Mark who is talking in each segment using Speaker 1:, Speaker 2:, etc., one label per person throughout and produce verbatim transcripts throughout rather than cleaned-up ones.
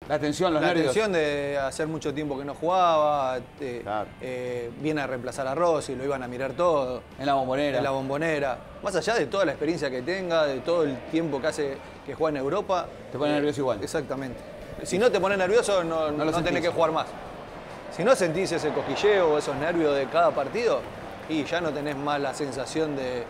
Speaker 1: La tensión, los
Speaker 2: la
Speaker 1: nervios.
Speaker 2: La tensión de hacer mucho tiempo que no jugaba, eh,
Speaker 3: Claro.
Speaker 2: eh, viene a reemplazar a Rossi, lo iban a mirar todo.
Speaker 1: En la Bombonera.
Speaker 2: En la Bombonera. Más allá de toda la experiencia que tenga, de todo el tiempo que hace que juega en Europa.
Speaker 1: Te pone
Speaker 2: eh,
Speaker 1: nervioso igual.
Speaker 2: Exactamente. Si no te pone nervioso, no,
Speaker 1: No
Speaker 2: no,
Speaker 1: lo
Speaker 2: tenés
Speaker 1: sentís.
Speaker 2: que jugar más. Si no sentís ese cosquilleo o esos nervios de cada partido, y ya no tenés más la sensación de, de,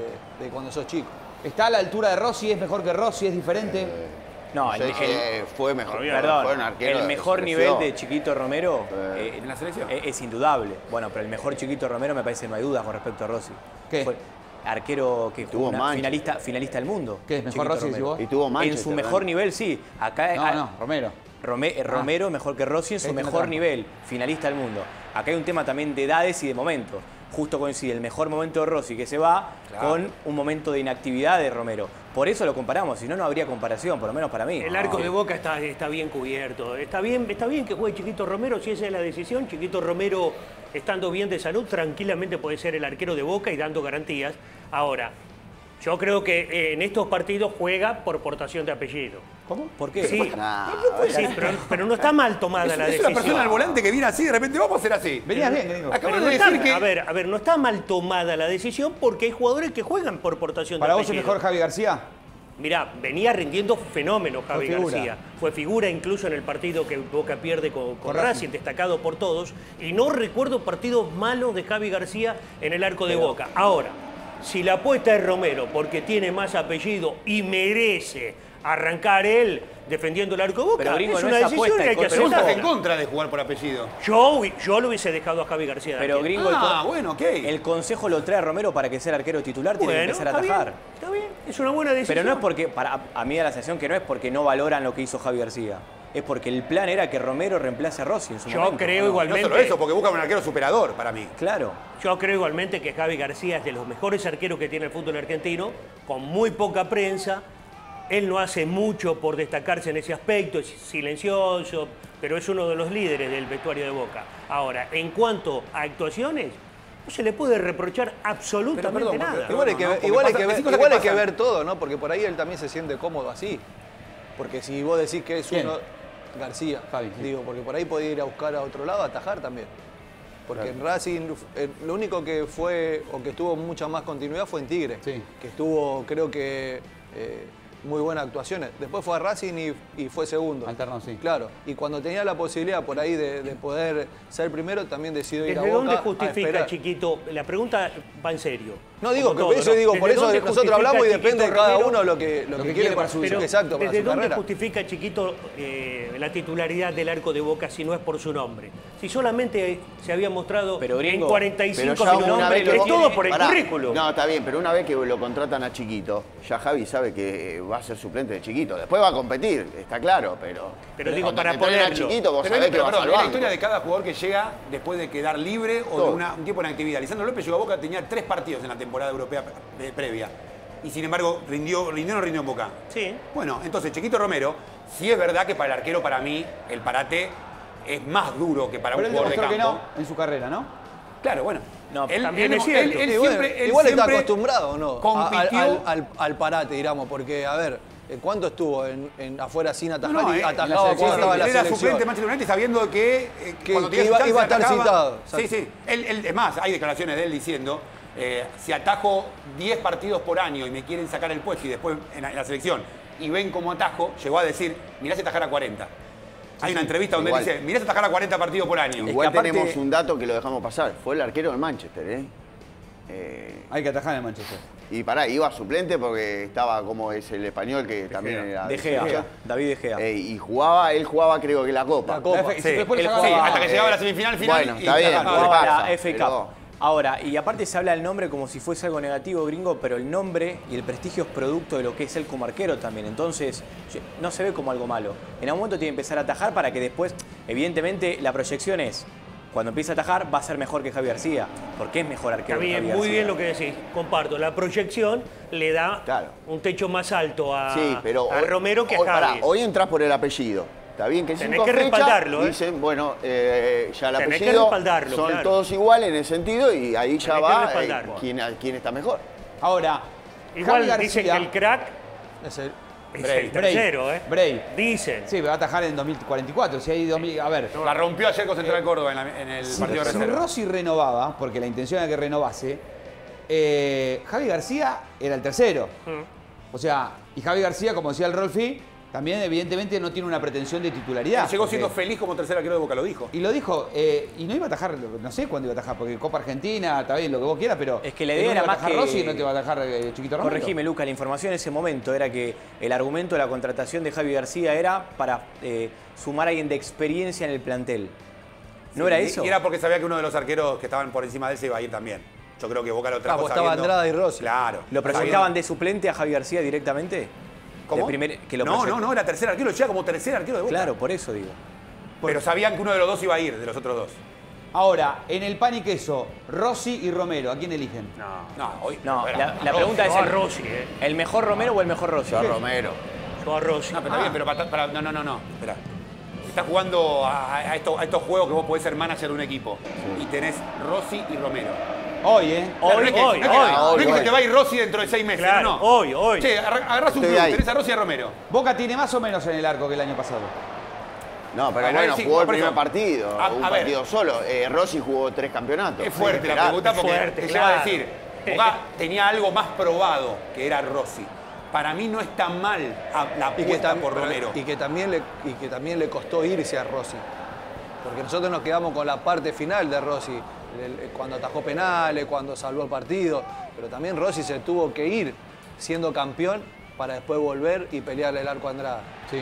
Speaker 2: de cuando sos chico.
Speaker 1: ¿Está a la altura de Rossi? ¿Es mejor que Rossi? ¿Es diferente?
Speaker 3: Eh,
Speaker 4: No, el,
Speaker 3: sé
Speaker 4: el-
Speaker 3: que fue mejor.
Speaker 4: perdón,
Speaker 3: fue un arquero
Speaker 4: el
Speaker 3: de
Speaker 4: mejor
Speaker 3: selección.
Speaker 4: nivel de Chiquito Romero
Speaker 3: Eh,
Speaker 4: eh,
Speaker 1: ¿En la selección?
Speaker 4: es, es indudable. Bueno, pero el mejor Chiquito Romero me parece que no hay dudas con respecto a Rossi.
Speaker 1: ¿Qué?
Speaker 4: Fue arquero que
Speaker 3: tuvo
Speaker 4: jugó una-
Speaker 3: Manchester.
Speaker 4: finalista, finalista del mundo.
Speaker 1: ¿Qué es mejor
Speaker 4: Chiquito
Speaker 1: Rossi, decís
Speaker 4: Romero.
Speaker 1: vos?
Speaker 3: Y tuvo
Speaker 4: En
Speaker 3: Manchester,
Speaker 4: su mejor
Speaker 3: ¿no?
Speaker 4: nivel, sí. Acá
Speaker 1: No,
Speaker 4: a-
Speaker 1: no, Romero.
Speaker 4: Rome- eh, Romero mejor que Rossi en su
Speaker 1: Este no
Speaker 4: mejor
Speaker 1: trampa.
Speaker 4: nivel, finalista del mundo. Acá hay un tema también de edades y de momentos. Justo coincide el mejor momento de Rossi que se va
Speaker 1: Claro.
Speaker 4: con un momento de inactividad de Romero. Por eso lo comparamos, si no, no habría comparación, por lo menos para mí.
Speaker 5: El arco
Speaker 4: No.
Speaker 5: de Boca está, está bien cubierto. Está bien, está bien que juegue Chiquito Romero, si esa es la decisión. Chiquito Romero, estando bien de salud, tranquilamente puede ser el arquero de Boca y dando garantías. Ahora, yo creo que eh, en estos partidos juega por portación de apellido.
Speaker 4: ¿Cómo? ¿Por qué?
Speaker 5: Sí,
Speaker 3: Nah,
Speaker 5: sí, pero, pero no está mal tomada
Speaker 1: Es,
Speaker 5: la
Speaker 1: es
Speaker 5: decisión.
Speaker 1: una persona al volante que viene así, de repente vamos a hacer así. Venías bien, gringo.
Speaker 5: Pero
Speaker 1: Acabas
Speaker 5: no
Speaker 1: de
Speaker 5: está-
Speaker 1: decir que...
Speaker 5: a, ver, a ver, no está mal tomada la decisión porque hay jugadores que juegan por portación
Speaker 1: ¿Para
Speaker 5: de
Speaker 1: vos es
Speaker 5: apellido.
Speaker 1: mejor Javi García?
Speaker 5: Mirá, venía rindiendo fenómeno Javi
Speaker 1: Fue figura.
Speaker 5: García. Fue figura incluso en el partido que Boca pierde con, con
Speaker 1: Con
Speaker 5: Racing,
Speaker 1: Racing.
Speaker 5: destacado por todos. Y no recuerdo partidos malos de Javi García en el arco de Boca. Ahora, si la apuesta es Romero porque tiene más apellido y merece arrancar él defendiendo el arco de Boca,
Speaker 4: Pero, Gringo,
Speaker 5: es
Speaker 4: no
Speaker 5: una
Speaker 4: es
Speaker 5: decisión
Speaker 4: apuesta,
Speaker 5: que hay que
Speaker 4: es
Speaker 1: Pero vos estás en
Speaker 5: aceptar.
Speaker 1: contra de jugar por apellido.
Speaker 5: Yo, yo lo hubiese dejado a Javi García. de
Speaker 4: Pero
Speaker 5: arquero.
Speaker 4: Gringo, el
Speaker 1: Ah,
Speaker 4: co-
Speaker 1: bueno, ok.
Speaker 4: el consejo lo trae Romero para que sea el arquero titular, tiene que
Speaker 5: Bueno,
Speaker 4: empezar a
Speaker 5: está bien,
Speaker 4: atajar.
Speaker 5: está bien, es una buena decisión.
Speaker 4: Pero no es porque, para, a mí da la sensación que no es porque no valoran lo que hizo Javi García. Es porque el plan era que Romero reemplace a Rossi en su
Speaker 5: Yo
Speaker 4: momento.
Speaker 5: creo
Speaker 4: ¿o no?
Speaker 5: igualmente.
Speaker 1: No solo eso, porque buscan un arquero superador para mí.
Speaker 4: Claro.
Speaker 5: Yo creo igualmente que Javi García es de los mejores arqueros que tiene el fútbol argentino, con muy poca prensa. Él no hace mucho por destacarse en ese aspecto, es silencioso, pero es uno de los líderes del vestuario de Boca. Ahora, en cuanto a actuaciones, no se le puede reprochar absolutamente
Speaker 1: Pero, perdón,
Speaker 5: nada.
Speaker 1: porque-
Speaker 2: Igual hay
Speaker 1: no,
Speaker 2: que,
Speaker 1: no,
Speaker 2: ver,
Speaker 1: porque
Speaker 2: igual hay
Speaker 1: pasa-
Speaker 2: que ver,
Speaker 1: decís cosas
Speaker 2: igual
Speaker 1: que
Speaker 2: hay que
Speaker 1: pasan.
Speaker 2: ver todo, ¿no? Porque por ahí él también se siente cómodo así. Porque si vos decís que es
Speaker 1: ¿Quién?
Speaker 2: uno... García,
Speaker 1: Javi, sí.
Speaker 2: digo, porque por ahí podía ir a buscar a otro lado, a atajar también. Porque en Racing, eh, lo único que fue, o que tuvo mucha más continuidad fue en Tigre.
Speaker 1: Sí.
Speaker 2: Que estuvo, creo que, eh, muy buenas actuaciones. Después fue a Racing y, y fue segundo.
Speaker 1: Alternó, sí.
Speaker 2: Claro. Y cuando tenía la posibilidad por ahí de, de poder ser primero, también decidió ir a
Speaker 5: ¿Desde
Speaker 2: Boca
Speaker 5: dónde
Speaker 2: a
Speaker 5: justifica,
Speaker 2: esperar.
Speaker 5: Chiquito? La pregunta va en serio.
Speaker 2: No digo
Speaker 5: Como
Speaker 2: que
Speaker 5: todo,
Speaker 2: eso
Speaker 5: ¿no?
Speaker 2: digo, por
Speaker 5: ¿Desde
Speaker 2: eso
Speaker 5: dónde
Speaker 2: nosotros
Speaker 5: justifica
Speaker 2: hablamos y
Speaker 5: Chiquito
Speaker 2: depende de cada
Speaker 5: Romero?
Speaker 2: uno lo que, lo
Speaker 1: Lo
Speaker 2: que
Speaker 1: que
Speaker 2: quiere
Speaker 1: quiere
Speaker 2: para
Speaker 1: para
Speaker 2: su
Speaker 1: su vida.
Speaker 2: exacto, para
Speaker 5: ¿Desde
Speaker 2: su
Speaker 5: dónde
Speaker 2: carrera.
Speaker 5: justifica Chiquito eh, la titularidad del arco de Boca si no es por su nombre? Si solamente se había mostrado
Speaker 4: Pero, Gringo,
Speaker 5: en cuarenta y
Speaker 3: Pero
Speaker 5: cinco
Speaker 3: ya
Speaker 5: minutos,
Speaker 3: una vez
Speaker 5: es
Speaker 3: que-
Speaker 5: todo por el
Speaker 3: Pará.
Speaker 5: currículum.
Speaker 3: No, está bien, pero una vez que lo contratan a Chiquito, ya Javi sabe que va a ser suplente de Chiquito. Después va a competir, está claro, pero...
Speaker 5: Pero digo,
Speaker 3: cuando
Speaker 5: para
Speaker 3: te traen a
Speaker 5: ponerlo.
Speaker 3: Chiquito, vos
Speaker 1: Pero,
Speaker 3: sabés
Speaker 1: es-
Speaker 3: que
Speaker 1: pero
Speaker 3: vas
Speaker 1: perdón,
Speaker 3: al
Speaker 1: es la
Speaker 3: banco.
Speaker 1: historia de cada jugador que llega después de quedar libre o de
Speaker 3: Todo.
Speaker 1: una- un tiempo en actividad. Lisandro López llegó a Boca, tenía tres partidos en la temporada europea pre- previa. Y sin embargo, rindió, rindió o no rindió en Boca.
Speaker 5: Sí.
Speaker 1: Bueno, entonces, Chiquito Romero, sí es verdad que para el arquero, para mí, el parate es más duro que para Pero un él jugador de demostró campo. que no en su carrera, ¿no? Claro, bueno.
Speaker 4: No,
Speaker 5: también es cierto.
Speaker 1: Él, él
Speaker 2: Y bueno,
Speaker 1: siempre, él
Speaker 2: igual está
Speaker 1: siempre
Speaker 2: acostumbrado, ¿o ¿no? A-
Speaker 1: Compitió.
Speaker 2: Al, al- al parate, digamos, porque, a ver, eh, ¿cuánto estuvo en, en afuera sin atajar
Speaker 1: No, no,
Speaker 2: y
Speaker 1: eh, en la
Speaker 2: atajaba
Speaker 1: selección,
Speaker 2: cuando estaba en la
Speaker 1: él era
Speaker 2: selección?
Speaker 1: suplente de Manchester United sabiendo que, eh,
Speaker 2: Que-
Speaker 1: cuando
Speaker 2: que
Speaker 1: tenía
Speaker 2: iba-
Speaker 1: su
Speaker 2: iba a
Speaker 1: chance,
Speaker 2: estar
Speaker 1: atacaba.
Speaker 2: citado,
Speaker 1: Sí,
Speaker 2: exacto.
Speaker 1: sí. Él, él- es más, hay declaraciones de él diciendo, eh, si atajo diez partidos por año y me quieren sacar el puesto y después en la, en la selección y ven cómo atajo, llegó a decir, mirá si atajar a cuarenta. Hay una entrevista donde
Speaker 3: igual.
Speaker 1: él dice, mirá si atajar a cuarenta partidos por año.
Speaker 3: Igual
Speaker 4: aparte-
Speaker 3: tenemos un dato que lo dejamos pasar. Fue el arquero del Manchester, ¿eh? Eh,
Speaker 1: Hay que atajar en el Manchester.
Speaker 3: y pará, iba suplente porque estaba como es el español que también
Speaker 1: Gea.
Speaker 3: era...
Speaker 4: De Gea, David De Gea.
Speaker 3: Eh, y jugaba, él jugaba creo que la Copa.
Speaker 2: La Copa.
Speaker 1: La F-
Speaker 4: Sí,
Speaker 1: después
Speaker 4: él
Speaker 1: sacaba-
Speaker 4: jugaba-
Speaker 1: sí, hasta que llegaba a la
Speaker 3: eh,
Speaker 1: semifinal final.
Speaker 3: bueno,
Speaker 1: y
Speaker 3: está bien,
Speaker 1: sacaba.
Speaker 3: ¿qué
Speaker 4: Jugaba
Speaker 3: pasa?
Speaker 4: la F
Speaker 3: Pero-
Speaker 4: Cup. Ahora, y aparte se habla del nombre como si fuese algo negativo, Gringo, pero el nombre y el prestigio es producto de lo que es él como arquero también. Entonces, no se ve como algo malo. En algún momento tiene que empezar a atajar para que después, evidentemente, la proyección es, cuando empiece a atajar, va a ser mejor que Javi García, porque es mejor
Speaker 5: Está
Speaker 4: arquero que
Speaker 5: bien,
Speaker 4: Javi
Speaker 5: muy
Speaker 4: García.
Speaker 5: bien lo que decís, comparto. La proyección le da
Speaker 3: Claro.
Speaker 5: un techo más alto a,
Speaker 3: Sí, pero
Speaker 5: a
Speaker 3: hoy-
Speaker 5: Romero que a
Speaker 3: hoy,
Speaker 5: Javi.
Speaker 3: pará, hoy entras por el apellido. Está bien que en
Speaker 5: Tenés
Speaker 3: cinco
Speaker 5: que
Speaker 3: fechas
Speaker 5: respaldarlo, ¿eh?
Speaker 3: dicen, bueno, eh, ya el
Speaker 5: Tenés que
Speaker 3: apellido
Speaker 5: respaldarlo,
Speaker 3: son
Speaker 5: claro.
Speaker 3: todos iguales en ese sentido y ahí ya
Speaker 5: Tenés que
Speaker 3: va eh,
Speaker 5: respaldarlo.
Speaker 3: quién, quién está mejor.
Speaker 1: Ahora,
Speaker 5: Igual
Speaker 1: Javi
Speaker 5: dicen que
Speaker 1: García-
Speaker 5: el crack
Speaker 2: Es el-
Speaker 5: Es
Speaker 1: Bray.
Speaker 5: el tercero, ¿eh?
Speaker 6: Bray.
Speaker 5: Dicen.
Speaker 6: Sí, va a atajar en dos mil cuarenta y cuatro. Si hay dos mil, a ver.
Speaker 1: La rompió ayer con Central Córdoba en, la- en el
Speaker 6: Si,
Speaker 1: partido de
Speaker 6: si
Speaker 1: reserva.
Speaker 6: Rossi renovaba, porque la intención era que renovase, eh, Javi García era el tercero. O sea, y Javi García, como decía el Rolfi, también evidentemente no tiene una pretensión de titularidad.
Speaker 1: Él llegó
Speaker 6: porque-
Speaker 1: siendo feliz como tercer arquero de Boca, lo dijo.
Speaker 6: Y lo dijo, eh, y no iba a atajar, no sé cuándo iba a atajar, porque Copa Argentina, está bien, lo que vos quieras, pero...
Speaker 4: Es que la
Speaker 6: él
Speaker 4: idea
Speaker 6: no
Speaker 4: era
Speaker 6: iba a
Speaker 4: más
Speaker 6: atajar
Speaker 4: que-
Speaker 6: Rossi y no te va a atajar eh, Chiquito Romero.
Speaker 4: Corregime, Luca, la información en ese momento era que el argumento de la contratación de Javi García era para eh, sumar a alguien de experiencia en el plantel. ¿No
Speaker 1: Sí,
Speaker 4: era
Speaker 1: y-
Speaker 4: eso?
Speaker 1: Y era porque sabía que uno de los arqueros que estaban por encima de él se iba a ir también. Yo creo que Boca lo trajo
Speaker 2: Ah, vos estaba
Speaker 1: sabiendo-
Speaker 2: Andrada y Rossi.
Speaker 1: Claro.
Speaker 4: ¿Lo
Speaker 1: sabiendo-
Speaker 4: presentaban de suplente a Javi García directamente?
Speaker 1: ¿Cómo?
Speaker 4: De primer- que lo
Speaker 1: no,
Speaker 4: present-
Speaker 1: no, no, era tercer arquero, llega como tercer arquero de Boca.
Speaker 4: Claro, por eso digo.
Speaker 1: Pero sabían que uno de los dos iba a ir, de los otros dos.
Speaker 6: Ahora, en el pan y queso, Rossi y Romero, ¿a quién eligen?
Speaker 5: No.
Speaker 1: No, hoy.
Speaker 4: No,
Speaker 1: espera,
Speaker 4: la, la
Speaker 1: Rossi.
Speaker 4: pregunta es
Speaker 5: Yo a
Speaker 4: el,
Speaker 5: Rossi, ¿eh?
Speaker 4: ¿el mejor Romero o el mejor Rossi?
Speaker 3: Yo, Romero.
Speaker 5: Yo a Rossi.
Speaker 1: No, pero está bien, pero para, para- no, no, no, no. Espera. Estás jugando a, a estos, a estos juegos que vos podés ser manager de un equipo. Y tenés Rossi y Romero.
Speaker 6: Hoy, ¿eh?
Speaker 1: Claro,
Speaker 5: Hoy,
Speaker 1: no es que,
Speaker 5: hoy,
Speaker 1: no es que-
Speaker 5: hoy.
Speaker 1: no es que
Speaker 3: Hoy,
Speaker 1: se
Speaker 3: hoy.
Speaker 1: te va a ir Rossi dentro de seis meses.
Speaker 5: Claro,
Speaker 1: no, no.
Speaker 5: hoy, hoy.
Speaker 1: Che, agarra- agarrás un
Speaker 3: Estoy
Speaker 1: club,
Speaker 3: ahí.
Speaker 1: tenés a Rossi y a Romero.
Speaker 6: Boca tiene más o menos en el arco que el año pasado.
Speaker 3: No, pero
Speaker 1: Bueno,
Speaker 3: bueno,
Speaker 1: sí,
Speaker 3: jugó el
Speaker 1: por eso.
Speaker 3: primer partido,
Speaker 1: A-
Speaker 3: un
Speaker 1: a ver.
Speaker 3: partido solo. Eh, Rossi jugó tres campeonatos.
Speaker 1: Es fuerte la
Speaker 3: Esperá.
Speaker 1: pregunta porque
Speaker 5: fuerte,
Speaker 1: te lleva a
Speaker 5: claro.
Speaker 1: decir, Boca tenía algo más probado que era Rossi. Para mí no está mal a- la
Speaker 2: Y que,
Speaker 1: apuesta
Speaker 2: tam-
Speaker 1: por Romero.
Speaker 2: y, que también le, y que también le costó irse a Rossi. Porque nosotros nos quedamos con la parte final de Rossi, el- el- cuando atajó penales, cuando salvó el partido. Pero también Rossi se tuvo que ir siendo campeón para después volver y pelearle el arco a Andrada.
Speaker 6: Sí.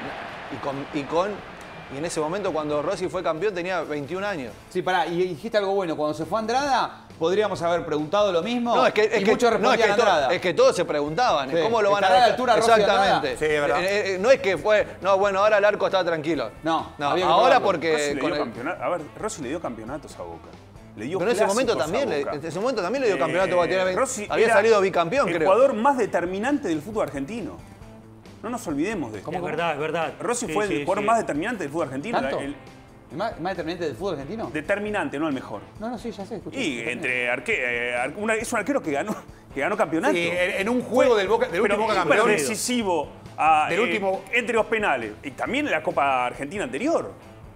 Speaker 2: Y con, y con y en ese momento cuando Rossi fue campeón tenía veintiún años.
Speaker 6: Sí, pará, y dijiste algo bueno. Cuando se fue Andrada, podríamos haber preguntado lo mismo.
Speaker 2: No, es que, es
Speaker 6: y
Speaker 2: que,
Speaker 6: muchos
Speaker 2: no, es
Speaker 6: respondían
Speaker 2: que to-
Speaker 6: Andrada.
Speaker 2: es que todos se preguntaban,
Speaker 6: Sí.
Speaker 2: ¿cómo lo van a
Speaker 6: ¿Estará a la
Speaker 2: dejar?
Speaker 6: altura Rossi
Speaker 2: Exactamente.
Speaker 1: Andrada? Sí, es verdad.
Speaker 2: Eh, eh, no es que fue, no, bueno, ahora el arco está tranquilo.
Speaker 6: No,
Speaker 2: no
Speaker 6: había que
Speaker 2: ahora
Speaker 6: probarlo.
Speaker 2: porque
Speaker 7: Rossi le
Speaker 2: con
Speaker 7: dio
Speaker 2: el-
Speaker 7: campeonato. A ver, Rossi le dio campeonatos a Boca. Le dio
Speaker 2: pero en ese momento
Speaker 7: clásicos a
Speaker 2: también, le,
Speaker 7: Boca.
Speaker 2: en ese momento también le dio
Speaker 7: Eh,
Speaker 2: campeonato. Guatiana,
Speaker 7: Rossi
Speaker 2: había
Speaker 7: era
Speaker 2: salido bicampeón,
Speaker 7: el
Speaker 2: creo.
Speaker 7: jugador más determinante del fútbol argentino. No nos olvidemos de esto.
Speaker 5: Es verdad, es verdad.
Speaker 7: Rossi
Speaker 5: Sí,
Speaker 7: fue
Speaker 5: sí,
Speaker 7: el jugador
Speaker 5: sí.
Speaker 7: más determinante del fútbol argentino.
Speaker 6: ¿Tanto?
Speaker 7: El
Speaker 6: ¿El más, más determinante del fútbol argentino?
Speaker 7: determinante, no el mejor.
Speaker 6: No, no, sí, ya sé. escuché.
Speaker 7: Y entre arque, eh, ar- una- es un arquero que ganó, que ganó campeonato.
Speaker 1: Sí, en, en un juego del, Boca, del
Speaker 7: pero
Speaker 1: último Boca
Speaker 7: súper
Speaker 1: campeón.
Speaker 7: decisivo a,
Speaker 1: Del
Speaker 7: eh,
Speaker 1: último-
Speaker 7: entre los penales. Y también en la Copa Argentina anterior.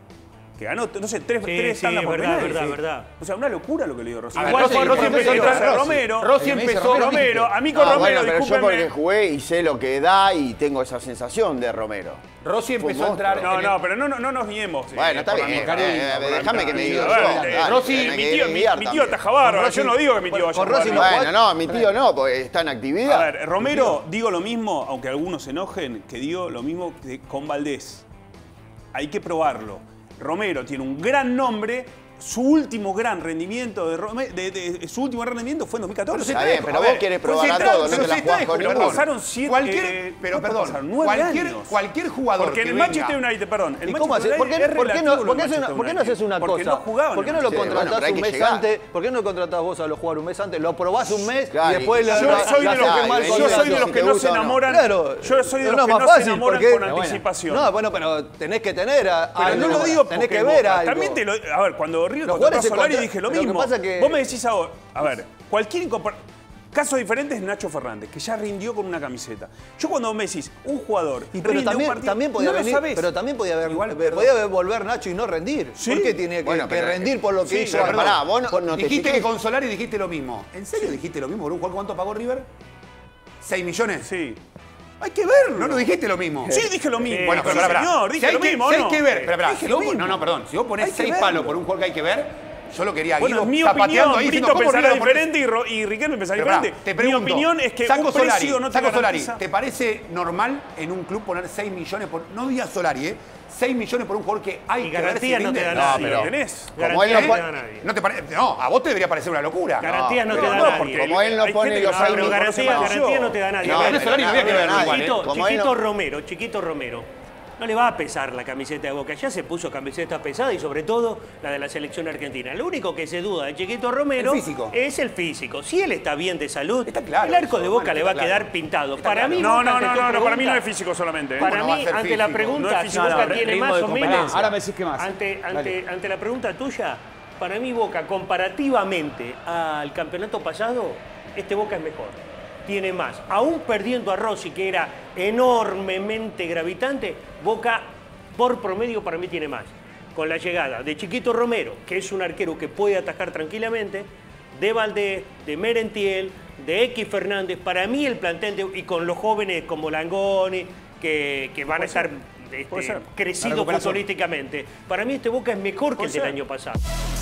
Speaker 7: Que ganó, no sé, tres,
Speaker 5: Sí,
Speaker 7: tres
Speaker 5: sí,
Speaker 7: tandas por
Speaker 5: verdad,
Speaker 7: penales.
Speaker 5: verdad,
Speaker 7: Sí.
Speaker 5: verdad.
Speaker 7: O sea, una locura lo que le dio Rossi.
Speaker 1: A ver,
Speaker 5: Igual
Speaker 1: Rossi,
Speaker 5: fue-
Speaker 1: Rossi
Speaker 5: Rossi
Speaker 1: empezó,
Speaker 5: empezó-
Speaker 7: Entonces,
Speaker 1: Rossi,
Speaker 7: Romero,
Speaker 1: Rossi
Speaker 6: Me dice
Speaker 1: empezó,
Speaker 6: Romero,
Speaker 7: Romero, a mí con
Speaker 3: Ah,
Speaker 7: Romero,
Speaker 3: bueno, pero yo
Speaker 7: discúlpenme.
Speaker 3: porque jugué y sé lo que da y tengo esa sensación de Romero.
Speaker 1: Rossi
Speaker 3: Fue un
Speaker 1: empezó a entrar.
Speaker 3: monstruo.
Speaker 7: No,
Speaker 1: en el-
Speaker 7: no, pero no, no, no nos guiemos. eh,
Speaker 3: Bueno, está
Speaker 7: por la
Speaker 3: bien,
Speaker 7: mitad.
Speaker 3: eh,
Speaker 7: Por la
Speaker 3: déjame que
Speaker 7: mitad.
Speaker 3: me diga
Speaker 7: A
Speaker 3: yo.
Speaker 7: ver, eh,
Speaker 3: dale,
Speaker 1: Rossi,
Speaker 3: tenés
Speaker 7: mi
Speaker 3: que
Speaker 7: tío, mi,
Speaker 3: guiar
Speaker 7: mi tío
Speaker 3: también.
Speaker 7: ataja bárbaro.
Speaker 2: Con
Speaker 7: Yo no
Speaker 2: Rossi-
Speaker 7: digo que mi tío
Speaker 2: con-
Speaker 7: vaya
Speaker 2: con
Speaker 7: a jugar.
Speaker 2: Rossi no
Speaker 3: Bueno, no, mi tío no, porque está en actividad.
Speaker 7: A ver, Romero, digo lo mismo, aunque algunos se enojen, que digo lo mismo que con Valdés. Hay que probarlo. Romero tiene un gran nombre. Su último gran rendimiento de, Rome- de- de- su último gran rendimiento fue en dos mil catorce.
Speaker 3: Está bien, pero
Speaker 7: A
Speaker 3: vos
Speaker 7: ver,
Speaker 3: querés
Speaker 7: fue
Speaker 3: probar a
Speaker 7: central,
Speaker 3: todos, no
Speaker 7: pero
Speaker 3: te la
Speaker 7: sí,
Speaker 3: jugás
Speaker 7: pero
Speaker 3: con ninguno.
Speaker 7: pasaron siete,
Speaker 1: Cualquier,
Speaker 7: eh,
Speaker 1: pero
Speaker 7: ¿cuánto
Speaker 1: perdón,
Speaker 7: pasaron? Nueve
Speaker 1: cualquier,
Speaker 7: años.
Speaker 1: cualquier jugador
Speaker 7: Porque en
Speaker 1: que
Speaker 7: el
Speaker 1: venga-
Speaker 7: Manchester United, perdón, el
Speaker 2: ¿Y
Speaker 7: Manchester
Speaker 2: cómo haces?
Speaker 7: United
Speaker 2: ¿Por qué,
Speaker 7: es
Speaker 2: por qué no,
Speaker 7: relativo
Speaker 2: por qué
Speaker 7: al
Speaker 2: haces una-
Speaker 7: Manchester
Speaker 2: por qué no
Speaker 7: United,
Speaker 2: haces una
Speaker 7: porque
Speaker 2: cosa?
Speaker 7: no jugaban
Speaker 2: ¿Por qué
Speaker 7: en
Speaker 2: no
Speaker 7: el
Speaker 2: lo
Speaker 3: Sí, bueno,
Speaker 2: contratás
Speaker 3: pero hay
Speaker 2: un
Speaker 3: que
Speaker 2: mes
Speaker 3: llegar.
Speaker 2: antes? ¿Por qué no contratás vos a los jugadores un mes antes? Lo probás un mes
Speaker 3: Claro,
Speaker 2: y después
Speaker 3: y-
Speaker 2: le
Speaker 7: Yo
Speaker 3: Yo
Speaker 7: soy de
Speaker 3: ya
Speaker 7: los
Speaker 3: está,
Speaker 7: que,
Speaker 3: y
Speaker 7: yo
Speaker 3: venís
Speaker 7: soy de
Speaker 3: si
Speaker 7: los
Speaker 3: te
Speaker 7: que no
Speaker 3: gusta
Speaker 7: se
Speaker 3: o no.
Speaker 7: enamoran.
Speaker 2: Claro,
Speaker 7: Yo soy de
Speaker 2: no
Speaker 7: los
Speaker 2: es
Speaker 7: que
Speaker 2: más
Speaker 7: no
Speaker 2: fácil,
Speaker 7: se enamoran
Speaker 2: porque-
Speaker 7: con
Speaker 2: Pero
Speaker 6: bueno.
Speaker 7: anticipación.
Speaker 2: No, bueno, pero tenés que tener a,
Speaker 7: Pero
Speaker 2: algo,
Speaker 7: no lo digo
Speaker 2: tenés
Speaker 7: porque
Speaker 2: que ver
Speaker 7: Boca.
Speaker 2: algo.
Speaker 7: También te lo, a ver, cuando River
Speaker 2: Los
Speaker 7: contrató a
Speaker 2: jugadores se
Speaker 7: Solari
Speaker 2: contra-
Speaker 7: dije lo
Speaker 2: lo que
Speaker 7: mismo.
Speaker 2: pasa que-
Speaker 7: Vos me decís ahora, a ver, cualquier incompar- casos diferentes, Nacho Fernández, que ya rindió con una camiseta. Yo cuando me decís, un jugador
Speaker 2: Y pero
Speaker 7: rinde
Speaker 2: también,
Speaker 7: un partido,
Speaker 2: también podía
Speaker 7: no lo
Speaker 2: venir,
Speaker 7: sabés.
Speaker 2: pero también podía haber,
Speaker 1: Igual,
Speaker 2: eh,
Speaker 1: perdón.
Speaker 2: podía haber volver Nacho y no rendir.
Speaker 7: Sí.
Speaker 2: ¿Por qué tiene que,
Speaker 3: Bueno,
Speaker 2: que
Speaker 3: pero-
Speaker 2: rendir por lo que
Speaker 7: sí,
Speaker 2: hizo?
Speaker 3: Pero
Speaker 2: Armando?
Speaker 3: pará, vos no, no te
Speaker 1: Dijiste
Speaker 3: fijás-
Speaker 1: que con Solari dijiste lo mismo. ¿En serio dijiste lo mismo por un jugador? ¿Cuánto pagó River? ¿seis millones?
Speaker 7: Sí.
Speaker 1: Hay que verlo. No, no dijiste lo mismo.
Speaker 7: Sí, dije lo mismo.
Speaker 1: Bueno, pero
Speaker 7: Sí,
Speaker 1: pará, pará.
Speaker 7: señor,
Speaker 1: Si
Speaker 7: dije
Speaker 1: hay
Speaker 7: lo
Speaker 1: que,
Speaker 7: mismo,
Speaker 1: si hay
Speaker 7: ¿no?
Speaker 1: que ver. Espera, espera,
Speaker 7: Dije
Speaker 1: si
Speaker 7: lo
Speaker 1: vos-
Speaker 7: mismo.
Speaker 1: no, no, perdón. Si vos
Speaker 7: Hay
Speaker 1: ponés
Speaker 7: que
Speaker 1: seis
Speaker 7: verlo.
Speaker 1: palos por un jugador que hay que ver, yo lo quería a
Speaker 7: Bueno,
Speaker 1: Guido
Speaker 7: es mi
Speaker 1: zapateando
Speaker 7: opinión,
Speaker 1: ahí diciendo,
Speaker 7: Brito
Speaker 1: ¿cómo
Speaker 7: pensará
Speaker 1: River pone-
Speaker 7: diferente y, Ro- y Riquelme pensará
Speaker 1: Pero pará,
Speaker 7: diferente.
Speaker 1: te
Speaker 7: Mi
Speaker 1: pregunto,
Speaker 7: opinión es que
Speaker 1: saco
Speaker 7: un
Speaker 1: Solari,
Speaker 7: precio no te
Speaker 1: saco Solari,
Speaker 7: garantiza.
Speaker 1: ¿te parece normal en un club poner seis millones por... No digas Solari, ¿eh? seis millones por un jugador que hay
Speaker 5: Y
Speaker 1: que ver
Speaker 5: garantías
Speaker 1: si
Speaker 5: no te
Speaker 1: rinde?
Speaker 5: da nadie.
Speaker 3: pero-
Speaker 7: ¿Tenés?
Speaker 3: Como él
Speaker 5: Garantías
Speaker 3: no
Speaker 5: no
Speaker 3: pone-
Speaker 5: te da nadie.
Speaker 1: ¿No te parece? No, a vos te debería parecer una locura.
Speaker 5: Garantías no,
Speaker 3: No,
Speaker 5: te da
Speaker 7: no,
Speaker 5: nadie.
Speaker 7: porque
Speaker 3: Como él no
Speaker 7: hay
Speaker 3: pone
Speaker 7: gente
Speaker 3: los
Speaker 7: que
Speaker 5: No,
Speaker 3: seis
Speaker 5: pero
Speaker 7: no
Speaker 3: millones,
Speaker 7: conoce
Speaker 5: garantía,
Speaker 7: más que
Speaker 5: garantía
Speaker 7: yo.
Speaker 5: no te da nadie.
Speaker 3: No,
Speaker 5: A ver,
Speaker 1: pero Solari no había que ver
Speaker 3: nadie.
Speaker 1: igual, ¿eh?
Speaker 5: Chiquito,
Speaker 3: Como él
Speaker 5: chiquito
Speaker 3: no-
Speaker 5: Romero, chiquito Romero. No le va a pesar la camiseta de Boca. Ya se puso camiseta pesada y sobre todo la de la selección argentina. Lo único que se duda de Chiquito Romero
Speaker 1: El físico.
Speaker 5: es el físico. Si él está bien de salud,
Speaker 1: Está claro
Speaker 5: el arco
Speaker 1: eso,
Speaker 5: de Boca
Speaker 1: Juan,
Speaker 5: le
Speaker 1: está
Speaker 5: va a
Speaker 1: claro.
Speaker 5: quedar pintado.
Speaker 1: Está
Speaker 5: Para
Speaker 1: claro.
Speaker 5: mí,
Speaker 7: No,
Speaker 5: Boca,
Speaker 7: no,
Speaker 5: ante
Speaker 7: no,
Speaker 5: tu
Speaker 7: no, no, para mí no
Speaker 5: pregunta-
Speaker 7: es físico solamente. ¿eh?
Speaker 5: Para
Speaker 1: ¿Cómo no va
Speaker 5: mí,
Speaker 1: a ser
Speaker 5: ante la
Speaker 1: físico?
Speaker 5: pregunta,
Speaker 7: No es
Speaker 5: si
Speaker 7: físico,
Speaker 5: Boca
Speaker 7: no,
Speaker 5: tiene
Speaker 6: ritmo
Speaker 5: más
Speaker 6: de
Speaker 5: o menos...
Speaker 6: competencia. Ahora me decís qué más.
Speaker 5: Ante,
Speaker 6: Dale.
Speaker 5: ante, ante la pregunta tuya, para mí Boca, comparativamente al campeonato pasado, este Boca es mejor. tiene más. Aún perdiendo a Rossi, que era enormemente gravitante, Boca por promedio para mí tiene más. Con la llegada de Chiquito Romero, que es un arquero que puede atajar tranquilamente, de Valdés, de Merentiel, de X Fernández, para mí el plantel, de, y con los jóvenes como Langoni, que, que van a estar este, crecidos futbolísticamente, para mí este Boca es mejor que el del año pasado.